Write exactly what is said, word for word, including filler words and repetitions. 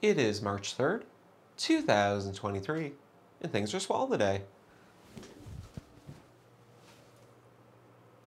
It is March third, two thousand twenty-three, and things are swell today.